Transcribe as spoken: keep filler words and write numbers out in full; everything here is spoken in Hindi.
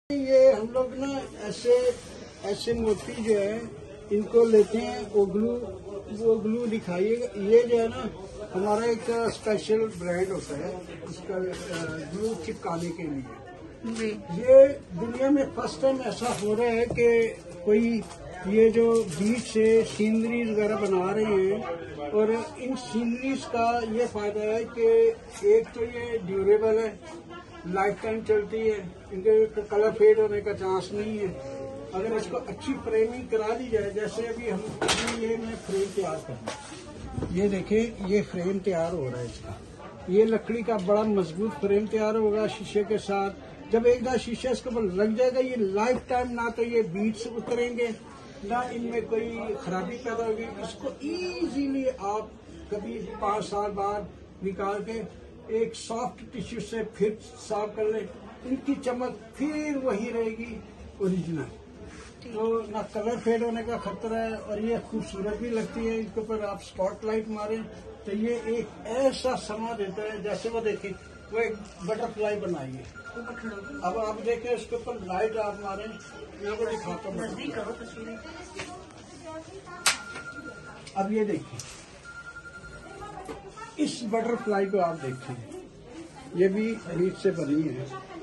ये हम लोग ना ऐसे ऐसे मोती जो है इनको लेते हैं, वो ग्लू वो ग्लू दिखाइएगा। ये जो है ना हमारा एक स्पेशल ब्रांड होता है इसका ग्लू चिपकाने के लिए। ये दुनिया में फर्स्ट टाइम ऐसा हो रहा है कि कोई ये जो बीच से सीनरीज वगैरह बना रहे हैं, और इन सीनरीज का ये फायदा है कि एक तो ये ड्यूरेबल है, लाइफ टाइम चलती है, इनके कलर फेड होने का चांस नहीं है। अगर इसको अच्छी फ्रेमिंग करा दी जाए, जैसे अभी हम अभी ये मैं फ्रेम तैयार कर रहा हूँ, ये देखिए ये फ्रेम तैयार हो रहा है इसका। ये लकड़ी का बड़ा मजबूत फ्रेम तैयार होगा शीशे के साथ। जब एक बार शीशे इसके ऊपर लग जाएगा, ये लाइफ टाइम ना तो ये बीट्स उतरेंगे ना इनमें कोई खराबी पैदा होगी। इसको इजीली आप कभी पाँच साल बाद निकाल के एक सॉफ्ट टिश्यू से फिर साफ कर ले, इनकी चमक फिर वही रहेगी ओरिजिनल। तो ना कलर फेड होने का खतरा है, और ये खूबसूरत भी लगती है। इसके ऊपर आप स्पॉटलाइट मारें तो ये एक ऐसा समा देता है, जैसे वो देखें वो एक बटरफ्लाई बनाई है। अब आप देखें उसके ऊपर लाइट आप मारें, मैं को दिखाता हूँ। अब ये देखिए इस बटरफ्लाई को आप देखें, ये भी बीज से बनी है।